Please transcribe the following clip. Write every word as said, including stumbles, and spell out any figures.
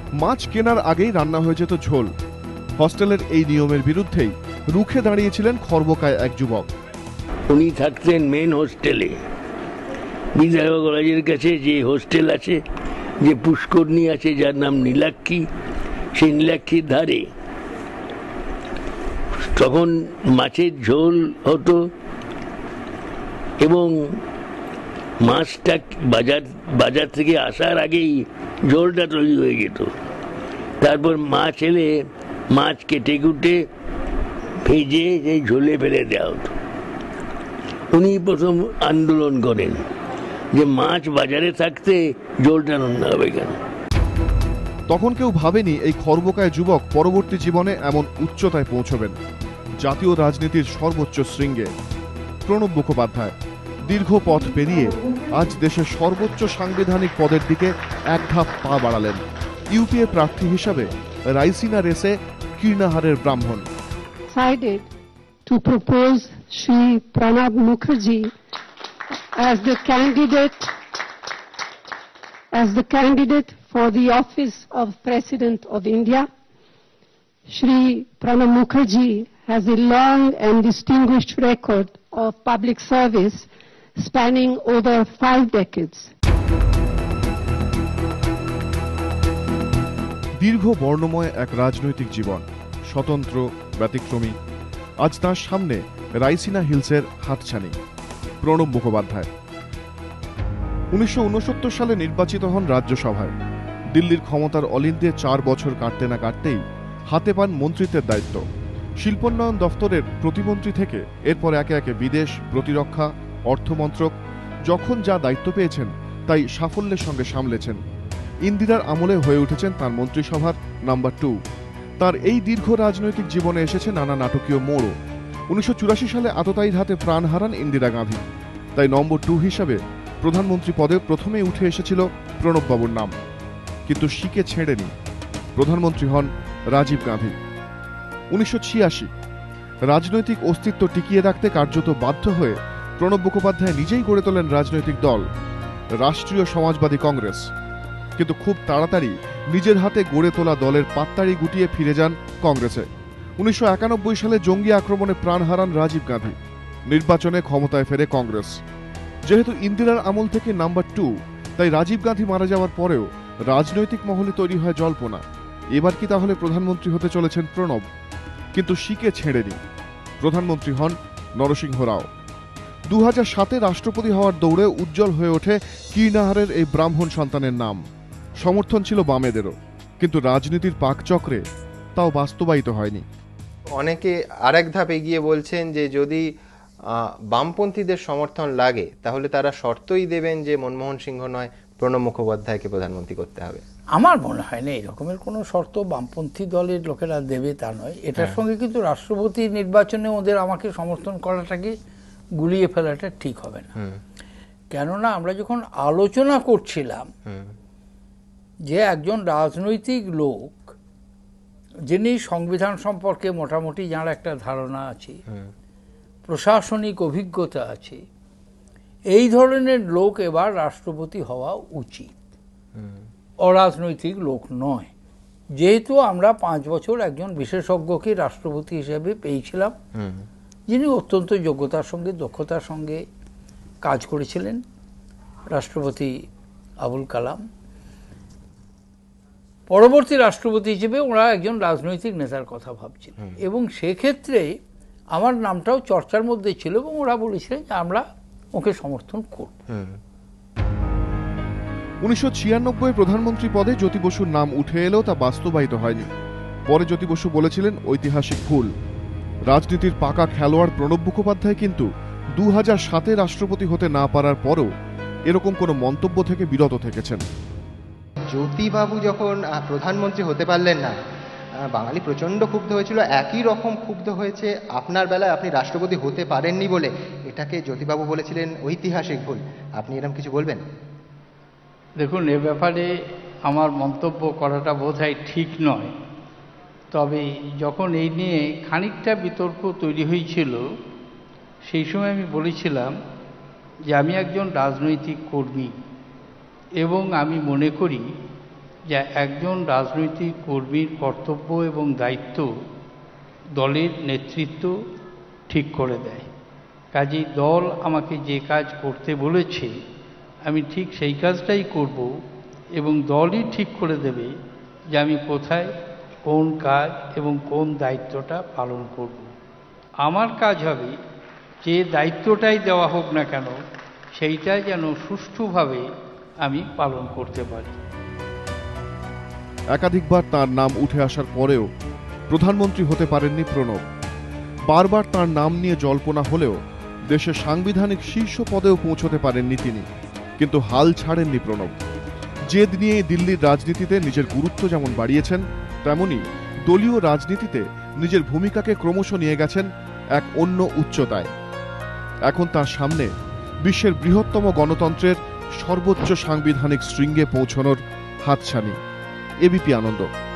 মাছ কেনার আগেই রান্না হয়ে যেত ঝোল। হস্টেলের এই নিয়মের বিরুদ্ধেই রুখে দাঁড়িয়েছিলেন খর্বকায় এক যুবক। উনি থাকতেন মেন হোস্টেলে, বিদ্যাসাগর কলেজের কাছে যে হোস্টেল আছে, যে পুষ্করণী আছে যার নাম নীলাক্ষী, সেই নীলাক্ষীর ধারে। তখন মাছের ঝোল হতো এবং মাছটা বাজার বাজার থেকে আসার আগেই ঝোলটা তৈরি হয়ে যেত। তারপর মাছ এলে মাছ কেটে কুটে ভেজে সেই ঝোলে ফেলে দেওয়া হতো। উনি প্রথম আন্দোলন করেন যে মাছ বাজারে থাকতে ঝোলটা রান্না হবে কেন। তখন কেউ ভাবেনি এই খর্বকায় যুবক পরবর্তী জীবনে এমন উচ্চতায় পৌঁছবেন, জাতীয় রাজনীতির সর্বোচ্চ শৃঙ্গে। প্রণব মুখোপাধ্যায় দীর্ঘ পথ পেরিয়ে আজ দেশের সর্বোচ্চ সাংবিধানিক পদের দিকে এক ধাপ পা বাড়ালেন। ইউপিএ প্রার্থী হিসাবে রাইসিনা রেসে কীর্ণাহারের ব্রাহ্মণ। Decided to propose Shri Pranab Mukherjee as the candidate as the candidate for the office of President of India. Shri Pranab Mukherjee has a long and distinguished record of public service spanning over five decades. দীর্ঘ বর্ণময় এক রাজনৈতিক জীবন, স্বতন্ত্র, ব্যতিক্রমী। আজ তার সামনে রাইসিনা হিলসের হাতছানি। প্রণব মুখোপাধ্যায় উনিশশো উনসত্তর সালে নির্বাচিত হন রাজ্যসভায়। দিল্লির ক্ষমতার অলিন্দে চার বছর কাটতে না কাটতেই হাতে পান মন্ত্রিত্বের দায়িত্ব। শিল্পোন্নয়ন দফতরের প্রতিমন্ত্রী থেকে এরপর একে একে বিদেশ, প্রতিরক্ষা, অর্থমন্ত্রক, যখন যা দায়িত্ব পেয়েছেন তাই সাফল্যের সঙ্গে সামলেছেন। ইন্দিরার আমলে হয়ে উঠেছেন তার মন্ত্রিসভার নাম্বার টু। তার এই দীর্ঘ রাজনৈতিক জীবনে এসেছে নানা নাটকীয় মোড়ও। উনিশশো চুরাশি সালে আততায়ীর হাতে প্রাণ হারান ইন্দিরা গান্ধী, তাই নম্বর টু হিসাবে প্রধানমন্ত্রী পদে প্রথমে উঠে এসেছিল প্রণববাবুর নাম। কিন্তু শিকে ছেড়েনি, প্রধানমন্ত্রী হন রাজীব গান্ধী। উনিশশো ছিয়াশি রাজনৈতিক অস্তিত্ব টিকিয়ে রাখতে কার্যত বাধ্য হয়ে প্রণব মুখোপাধ্যায় নিজেই গড়ে তোলেন রাজনৈতিক দল রাষ্ট্রীয় সমাজবাদী কংগ্রেস। কিন্তু খুব তাড়াতাড়ি নিজের হাতে গড়ে তোলা দলের পাত্তাড়ি গুটিয়ে ফিরে যান কংগ্রেসে। উনিশশো একানব্বই সালে জঙ্গি আক্রমণে প্রাণ হারান রাজীব গান্ধী। নির্বাচনে ক্ষমতায় ফেরে কংগ্রেস। যেহেতু ইন্দিরার আমল থেকে নাম্বার টু, তাই রাজীব গান্ধী মারা যাওয়ার পরেও রাজনৈতিক মহলে তৈরি হয় জল্পনা, এবার কি তাহলে প্রধানমন্ত্রী হতে চলেছেন প্রণব? কিন্তু শিকে ছেড়েনি, প্রধানমন্ত্রী হন নরসিংহ রাও। দু হাজার সাতে রাষ্ট্রপতি হওয়ার দৌড়ে উজ্জ্বল হয়ে ওঠে কীর্ণাহারের এই ব্রাহ্মণ সন্তানের নাম। সমর্থন ছিল বামেদেরও, কিন্তু রাজনীতির পাকচক্রে তাও বাস্তবায়িত হয়নি। অনেকে আরেক ধাপ এগিয়ে বলছেন যে যদি বামপন্থীদের সমর্থন লাগে তাহলে তারা শর্তই দেবেন যে মনমোহন সিংহ নয়, প্রণব মুখোপাধ্যায়কে প্রধানমন্ত্রী করতে হবে। আমার মনে হয় না এরকমের কোনো শর্ত বামপন্থী দলের লোকেরা দেবে তা নয়। এটার সঙ্গে কিন্তু রাষ্ট্রপতি নির্বাচনে ওদের আমাকে সমর্থন করাটাকে গুলিয়ে ফেলাটা ঠিক হবে না। কেননা আমরা যখন আলোচনা করছিলাম যে একজন রাজনৈতিক লোক যিনি সংবিধান সম্পর্কে মোটামুটি যার একটা ধারণা আছে, প্রশাসনিক অভিজ্ঞতা আছে, এই ধরনের লোক এবার রাষ্ট্রপতি হওয়া উচিত, অরাজনৈতিক লোক নয়। যেহেতু আমরা পাঁচ বছর একজন বিশেষজ্ঞকে রাষ্ট্রপতি হিসেবে পেয়েছিলাম, যিনি অত্যন্ত যোগ্যতার সঙ্গে দক্ষতার সঙ্গে কাজ করেছিলেন, রাষ্ট্রপতি আবুল কালাম। পরবর্তী রাষ্ট্রপতি হিসেবে ওরা একজন রাজনৈতিক নেতার কথা ভাবছিলেন এবং সেক্ষেত্রে আমার নামটাও চর্চার মধ্যে ছিল এবং ওরা বলেছিলেন যে আমরা ওকে সমর্থন করব। উনিশশো ছিয়ানব্বই প্রধানমন্ত্রী পদে জ্যোতি বসুর নাম উঠে এলেও তা বাস্তবায়িত হয়নি। পরে জ্যোতি বসু বলেছিলেন ঐতিহাসিক ভুল। রাজনীতির পাকা খেলোয়াড় প্রণব মুখোপাধ্যায় কিন্তু দু হাজার সাতে রাষ্ট্রপতি হতে না পারার পরও এরকম কোনো মন্তব্য থেকে বিরত থেকেছেন। জ্যোতিবাবু যখন প্রধানমন্ত্রী হতে পারলেন না, বাঙালি প্রচণ্ড ক্ষুব্ধ হয়েছিল। একই রকম ক্ষুব্ধ হয়েছে আপনার বেলায়, আপনি রাষ্ট্রপতি হতে পারেননি বলে এটাকে জ্যোতিবাবু বলেছিলেন ঐতিহাসিক ভুল। আপনি এরকম কিছু বলবেন? দেখুন, এ ব্যাপারে আমার মন্তব্য করাটা বোধহয় ঠিক নয়। তবে যখন এই নিয়ে খানিকটা বিতর্ক তৈরি হয়েছিল, সেই সময় আমি বলেছিলাম যে আমি একজন রাজনৈতিক কর্মী এবং আমি মনে করি যে একজন রাজনৈতিক কর্মীর কর্তব্য এবং দায়িত্ব দলের নেতৃত্ব ঠিক করে দেয়। কাজেই দল আমাকে যে কাজ করতে বলেছে আমি ঠিক সেই কাজটাই করব, এবং দলই ঠিক করে দেবে যে আমি কোথায় কোন কাজ এবং কোন দায়িত্বটা পালন করব। আমার কাজ হবে যে দায়িত্বটাই দেওয়া হোক না কেন সেইটা যেন সুষ্ঠুভাবে আমি পালন করতে পারি। একাধিকবার তার নাম উঠে আসার পরেও প্রধানমন্ত্রী হতে পারেননি প্রণব। বারবার তার নাম নিয়ে জল্পনা হলেও দেশের সাংবিধানিক শীর্ষ পদেও পৌঁছতে পারেননি তিনি। কিন্তু হাল ছাড়েননি প্রণব। জেদ নিয়ে দিল্লির রাজনীতিতে নিজের গুরুত্ব যেমন বাড়িয়েছেন, তেমনি দলীয় রাজনীতিতে নিজের ভূমিকাকে ক্রমশ নিয়ে গেছেন এক অন্য উচ্চতায়। এখন তার সামনে বিশ্বের বৃহত্তম গণতন্ত্রের সর্বোচ্চ সাংবিধানিক শৃঙ্গে পৌঁছানোর হাতছানি। এবিপি আনন্দ।